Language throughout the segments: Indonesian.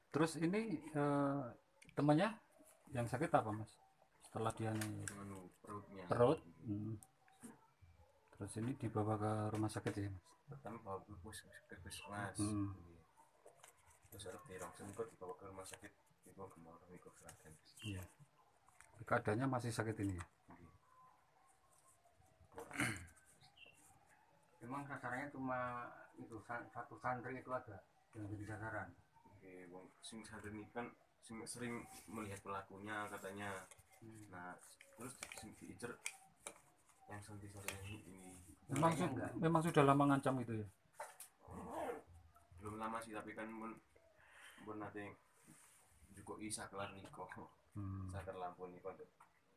Terus ini temannya yang sakit apa mas? Setelah dia nih perutnya. perut, terus ini dibawa ke rumah sakit ya mas? Pertama bawa ke puskesmas. Hmm. Terus harus dirongsen kok dibawa ke rumah sakit itu kemana Miko Sragen. Iya. Keadaannya masih sakit ini ya? Memang sasarannya cuma itu satu santri itu aja yang jadi sasaran. Oke, wong sing sadar ini kan sering melihat pelakunya katanya. Nah, terus sing diincer yang santri-santri ini Memang, memang sudah lama ngancam itu ya? belum lama sih, tapi kan pun nanti juga isa kelar niko. Sakar lampu niko tuh.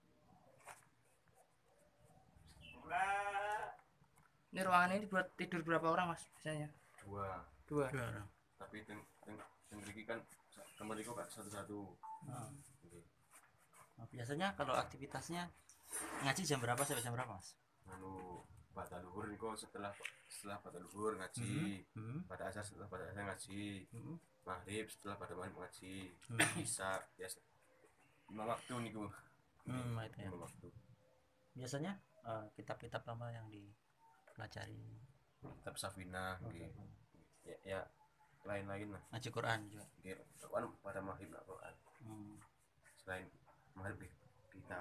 Ini ruangan ini buat tidur berapa orang mas biasanya? Dua. Dua. Tapi teng kan kamar niko kan satu-satu. Oke. Nah, biasanya kalau aktivitasnya ngaji jam berapa sampai jam berapa mas? Anu pada luhur niko setelah pada luhur ngaji, pada asar setelah pada asar ngaji, maghrib setelah pada maghrib ngaji, isya ya 5 waktu niku. Itu ya. 5 waktu. Biasanya kitab-kitab apa yang dipelajari? Kitab Safina nggih. Ya lain-lain lah. Ngaji Quran juga. Nggih, kan pada maghrib nak Quran. Selain maghrib kita.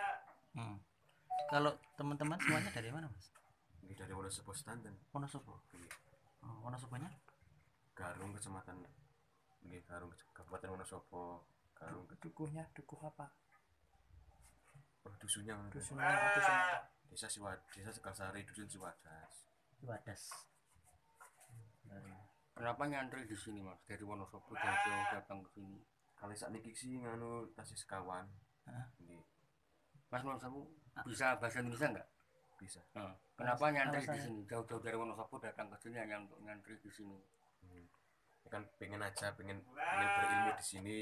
Kalau teman-teman semuanya dari mana mas? Nggih dari Wonosobo Stanten. Wonosobo. Wonosobonya? Garung kecamatan nggih Garung Kabupaten Wonosobo. Garung Dukuhnya dukuh apa? dusunnya Dusunnya dusun apa? Desa Segasari, dusun Siwadas. Wadas. Kenapa nyantri di sini mas? Dari Wonosobo jauh-jauh datang ke sini. Kali sakniki sih nganu tasih sekawan. Nggih, Mas Wonosobo bisa bahasa Indonesia nggak? bisa. Kenapa nyantri di alasannya? sini? Jauh-jauh dari Wonosobo datang ke sini hanya untuk nyantri di sini. Ya kan pengen aja pengen berilmu di sini.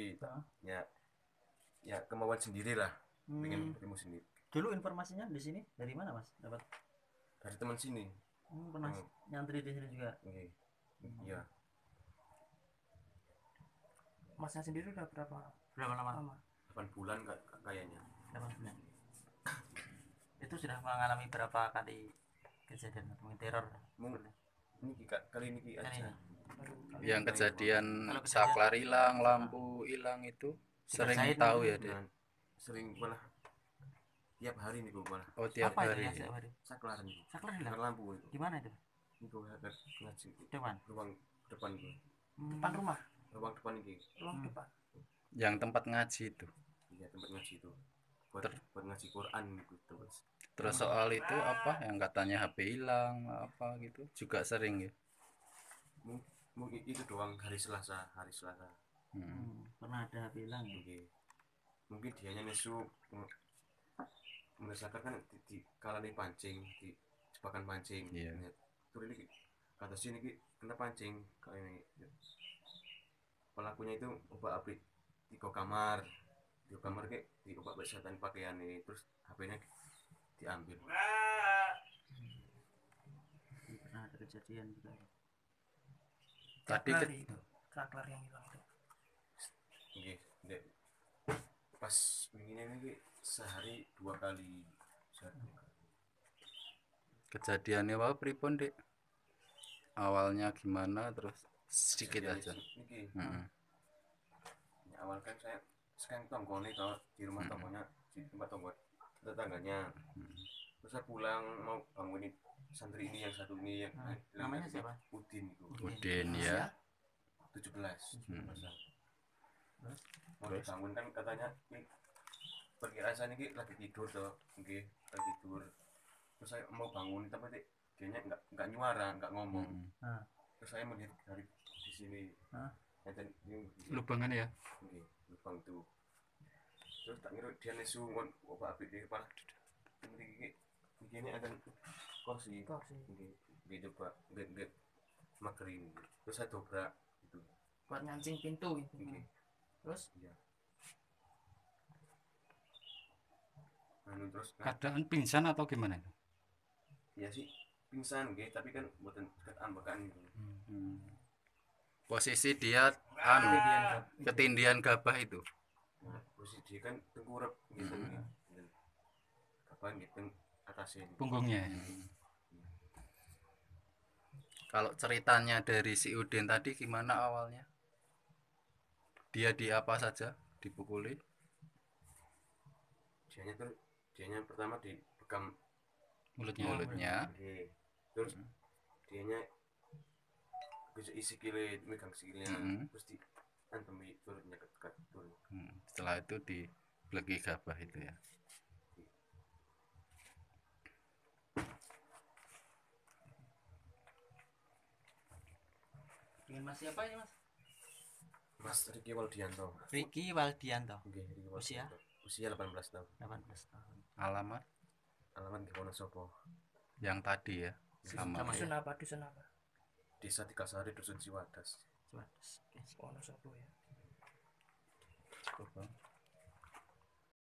Ya kemauan sendiri lah. Pengen berilmu sendiri. Dulu informasinya di sini dari mana mas? Dapat Dari teman sini. pernah nyantri di sini juga? Nggih. Iya. Masnya sendiri udah berapa Lama? 8 bulan kayaknya. 8 bulan. Itu sudah mengalami berapa kali kejadian atau teror? Ini kali ini aja. Yang kejadian Kalau kejadian- saklar hilang, lampu hilang itu sering Jahit tahu ya dia? Dan sering malah tiap hari nih malah Oh tiap Apa itu hari. yang setiap hari? saklar nih. Saklar Saklar hilang? lampu itu. Di mana itu? Niku harus ngaji Depan. ruang depan itu. depan rumah? Ruang depan ini. Ruang depan. Yang tempat ngaji itu. Iya tempat ngaji itu. Buat ngaji Quran gitu terus. Terus soal itu apa yang katanya HP hilang apa gitu juga sering ya? Mungkin itu doang hari Selasa. Pernah ada bilang ya? Mungkin dianya nesu merasakan kan di kalani pancing di jebakan pancing. Iya. Terus ini kata sini kena pancing kali ini. Pelakunya itu ubah abrik di kamar kayak di ubah setan pakaian ini terus HP-nya diambil. Pernah ada kejadian juga. Tadi Saklar itu. Saklar yang hilang itu. Nggih, Dek. Pas begini ini sehari 2 kali. kejadiannya apa pripun Dek? Awalnya gimana terus sedikit aja. Ini awal kan saya sekarang tonggone kalau di rumah tonggonya di tempat tonggo tetangganya. Terus saya pulang mau bangunin santri ini yang satu ini yang Namanya siapa? Udin itu. Udin ya. 17. Mau dibangun kan katanya ini perkiraan saya ini lagi tidur tuh, lagi tidur. Terus saya mau bangun tapi dianya nggak nyuara, nggak ngomong. Terus saya melihat dari di sini. Lubangan ya. Lubang tuh. Terus tak ngira dia nesu ngon apa api di kepala. Ini akan kursi. Gitu Pak, gede makerin. Terus saya dobrak itu. Buat ngancing pintu gitu. Terus? Iya. Terus Keadaan pingsan atau gimana itu? Ya sih pingsan gitu, tapi kan buatan dekat ambekan gitu. Posisi dia ketindian gabah itu. Nah, posisi dia kan tengkurap gitu gitu. Kapan gitu atasnya punggungnya. Kalau ceritanya dari si Udin tadi gimana awalnya? Dia di apa saja dipukuli? dianya pertama dibekam Mulutnya. Oke. Terus dianya bisa isi kile megang sikilnya terus di antemi turunnya ke turun. Setelah itu dibelegi gabah itu ya. Dengan Mas siapa ini Mas? Mas Riki Waldianto. Riki Waldianto. Oke, Riki Usia? Waldianto. Usia 18 tahun. 18 tahun. Alamat Alamat di Wonosobo. yang tadi ya. Sama. Dusun apa? Desa Tikasari Dusun Siwadas. Oke. Wonosobo ya.